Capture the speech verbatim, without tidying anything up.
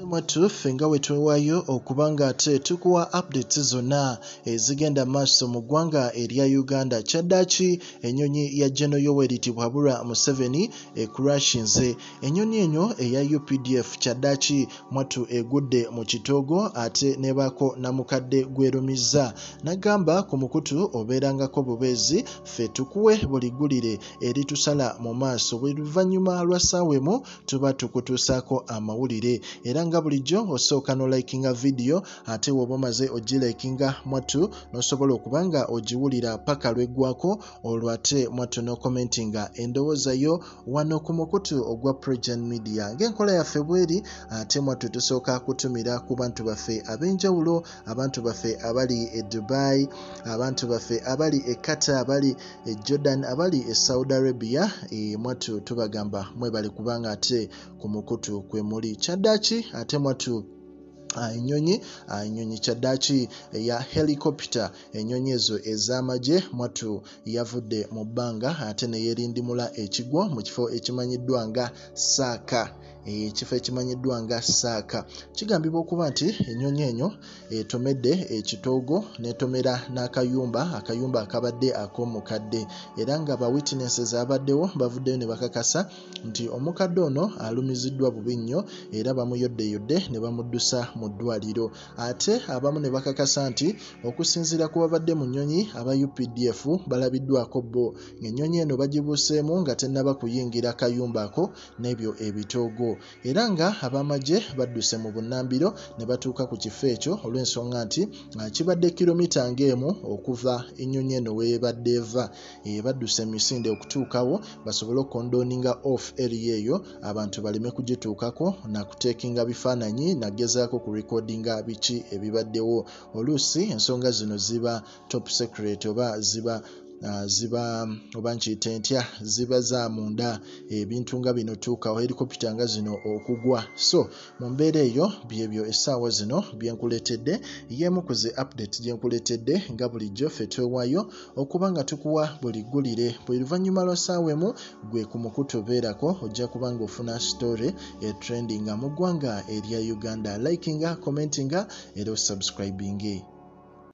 Mwatu fenga wetwewayo okubanga ate tukuwa updates zonna ezigenda maaso mu ggwanga erya Uganda. Kyaddaaki enyonyi ya General Yoweri Bwabura Museveni ekurashinze. Enyonyi enyo eya U P D F kyaddaaki mwatu egudde mu kitoogo ate nebaako namukadde gwerumiza. Nagamba ku mukutu obeerangako bubeezi ffe tukuwe buli ggulire eritusala mu maaso. Bwe luvannyuma lwa ssaawa emu tuba tukutuusaako amawulire. Era nga bulijjo osooka no likinga video ate woba omaze ogilikinga mwatu nosobola okubanga ogiwulira paka lweggwako olwo ate mwatu no commentinga endowooza yo wano ku mukutu ogwa PROJOURN media. Ng'enkola yaffe bweri ate mwatu tusooka kutumira ku bantu baffe ab'enjawulo, abantu baffe abali e Dubai, abantu baffe abali e Qatar, abali e Jordan, abali e Saudi Arabia. E, mwatu tubagamba mwebale kubanga ate ku mukutu kwe muli. Kyaddaaki ate mwatu enyonyi enyonyi kyaddaaki ya helicopter, enyonyi ezo ez'amagye mwatu yavudde mu bbanga ate ne yeerindimula ekigwo mu kifo ekimanyiddwa nga Saaka. Ekifo ekimanyiddwa nga Saaka kigambibwa okuba nti enyonyi enyo etomedde ekitoogo netomera n'akayumba akayumba akabadde ak'omukadde, era nga ba witnesses abaddewo bavuddeyo ne bakakasa nti omukadde ono alumiziddwa bubi nnyo era bamuyoddeyodde ne bamuddusa mu ddwaliro. Ate abamu ne bakakasa nti okusinziira ku babadde mu nnyonyi aba U P D F balabiddwako bo, ng'ennyonyi eno bagibuuseemu nga tennaba kuyingira kayumba ako n'ebyo ebitoogo, era nga ab'amagye badduse mu bunnambiro ne batuuka ku kifo ekyo olw'ensonga nti kibadde kilomita ng'emu okuva ennyonyi eno weebadde eva. E, badduse emisinde okutuukawo basobole okkondoninga off area eyo abantu baleme kugituukako na kuteekinga bifaananyi nagezaako ku recordinga biki ebibaddewo. Oluusi ensonga zino ziba top secret oba ziba Uh, ziba oba nkiyite ntya ziba za munda ebintu nga bino tuukawo helicopter nga zino okugwa. So mu mbeera eyo byebyo essaawa zino byenkuleetedde, y'emu ku zi update gyenkuleetedde nga bulijjo ffe twewaayo okuba nga tukuwa buli ggulire. Bwe luvannyuma lwa ssaawa emu gwe ku mukutu obeerako ojja kuba nga ofuna story e trendinga mu ggwanga erya Uganda. Likinga, commentinga era osubscribinge.